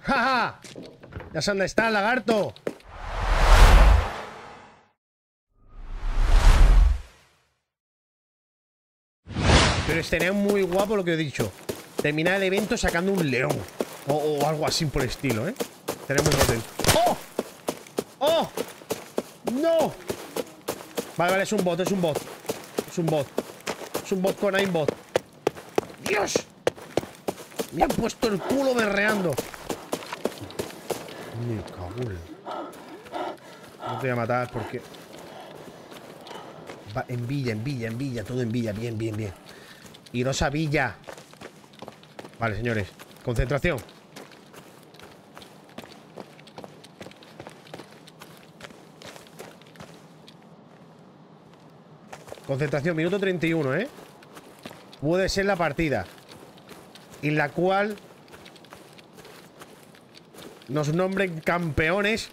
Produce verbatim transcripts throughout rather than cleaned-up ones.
¡Ja, ja! Ya sé dónde está el lagarto. Pero estaría muy guapo lo que he dicho. Terminar el evento sacando un león. O, o algo así por el estilo, ¿eh? Estaría muy potente. ¡Oh! ¡Oh! ¡No! Vale, vale, es un bot, es un bot. Es un bot. Es un bot con aimbot. ¡Dios! Me han puesto el culo berreando. Me cago en... No te voy a matar porque... Va, en villa, en villa, en villa. Todo en villa, bien, bien, bien. Iros a villa. Vale, señores. Concentración. Concentración, minuto treinta y uno, ¿eh? Puede ser la partida en la cual nos nombren campeones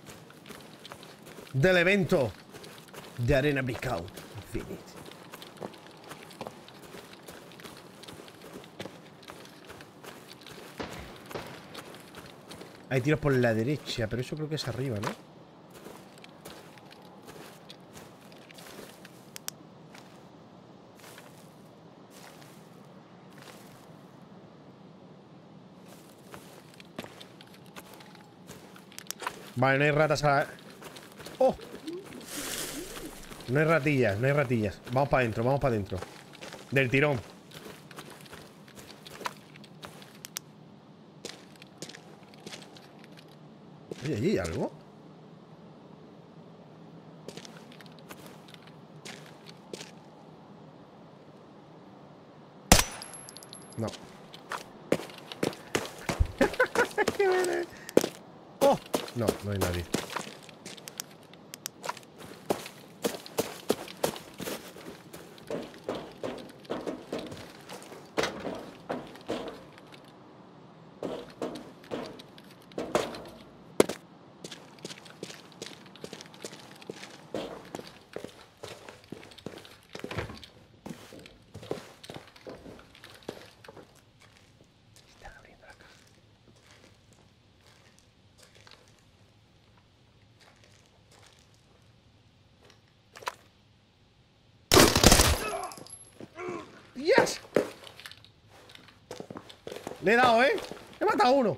del evento de Arena Breakout Infinite. Hay tiros por la derecha, pero eso creo que es arriba, ¿no? Vale, no hay ratas a la... ¡Oh! No hay ratillas, no hay ratillas. Vamos para adentro, vamos para adentro. Del tirón. Oye, ¿allí hay algo? No. ¡Oh! No, no hay nadie. ¡Yes! Le he dado, ¿eh? He matado a uno.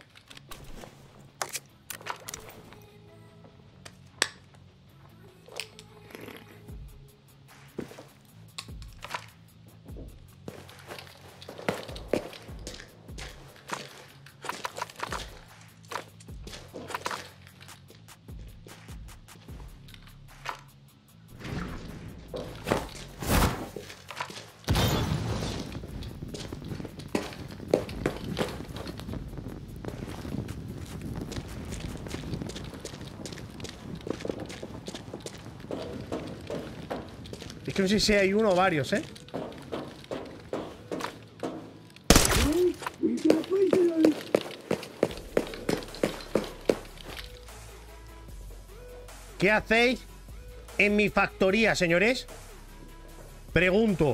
Es que no sé si hay uno o varios, ¿eh? ¿Qué hacéis en mi factoría, señores? Pregunto.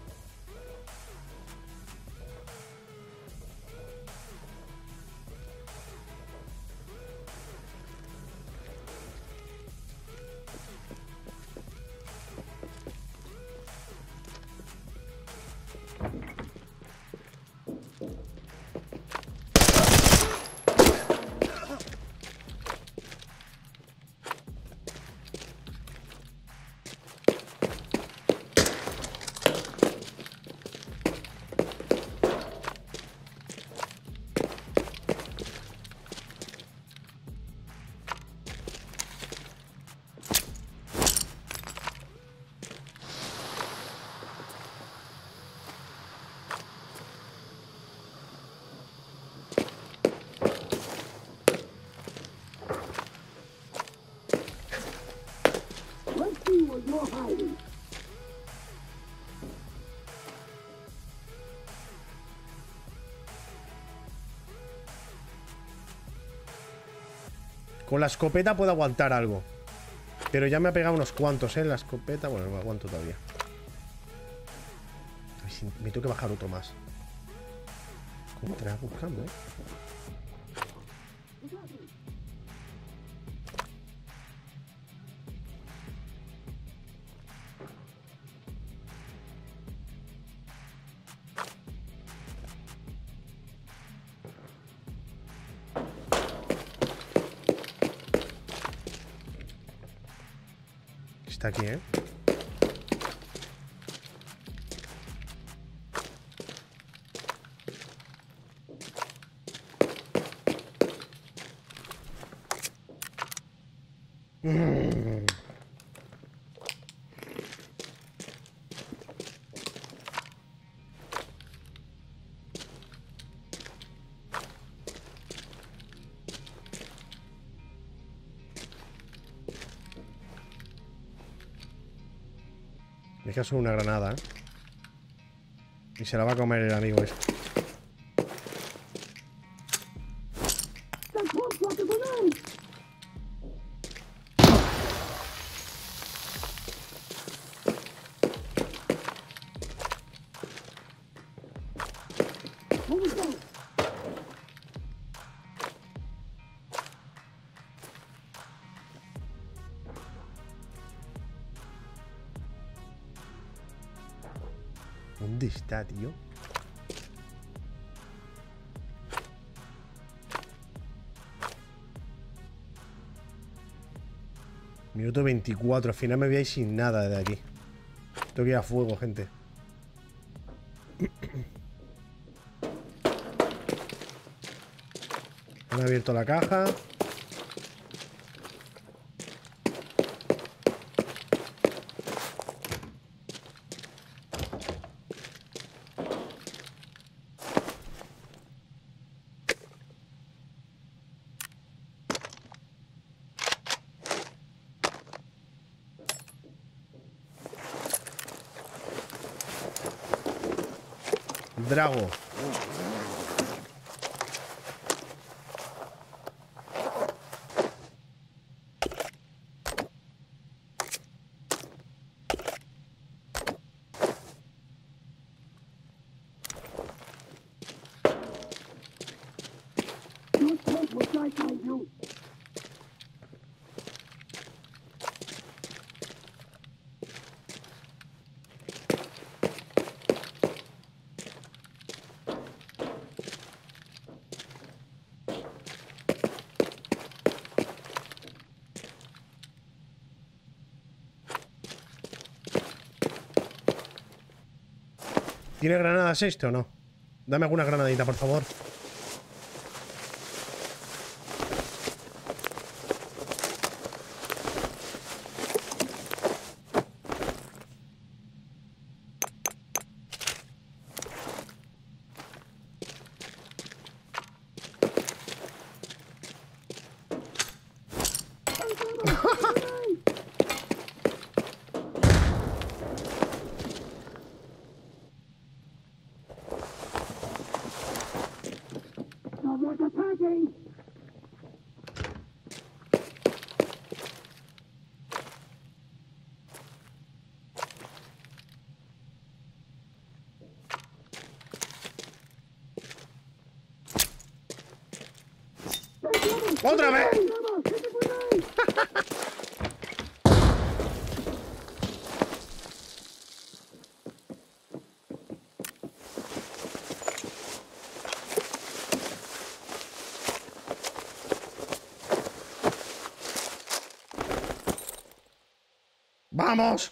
Con la escopeta puedo aguantar algo. Pero ya me ha pegado unos cuantos, ¿eh? La escopeta, bueno, no aguanto todavía. A ver si me tengo que bajar otro más. ¿Cómo te la vas buscando, eh? Está aquí, ¿eh? Mm. Es que es una granada, ¿eh? Y se la va a comer el amigo este. ¿Dónde está, tío? Minuto veinticuatro. Al final me voy a ir sin nada de aquí. Tengo que ir a fuego, gente. Han abierto la caja. Drago. ¿Tiene granadas este o no? Dame alguna granadita, por favor. ¡Otra vez! ¡Vamos!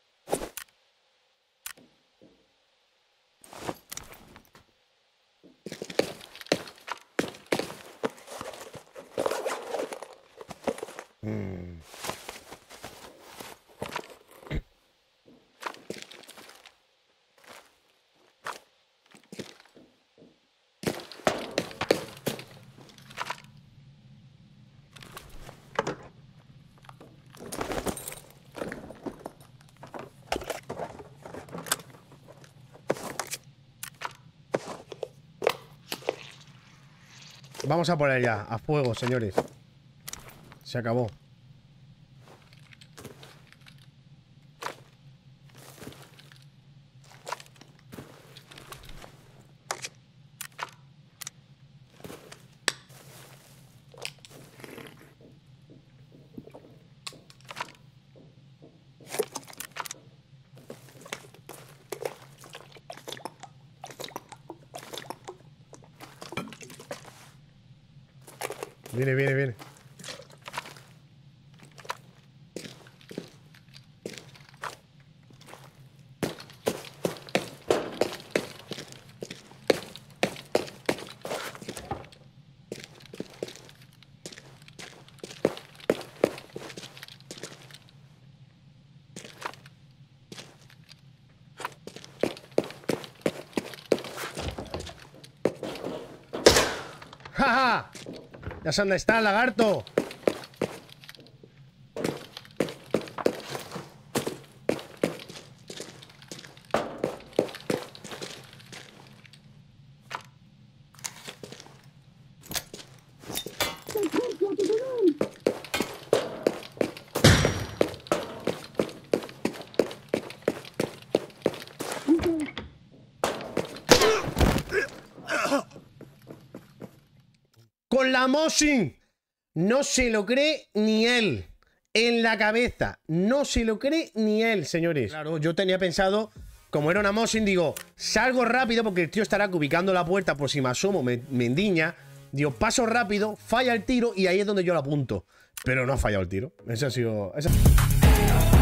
Mm. Vamos a por ella, a fuego, señores. Se acabó. Viene, viene, viene. ¡Ja, ja! Ya sé dónde está el lagarto. Con la Mosin. No se lo cree ni él. En la cabeza. No se lo cree ni él, señores. Claro, yo tenía pensado, como era una Mosin, digo, salgo rápido porque el tío estará ubicando la puerta por si me asomo, me, me endiña. Digo, paso rápido, falla el tiro y ahí es donde yo lo apunto. Pero no ha fallado el tiro. Ese ha sido... Ese...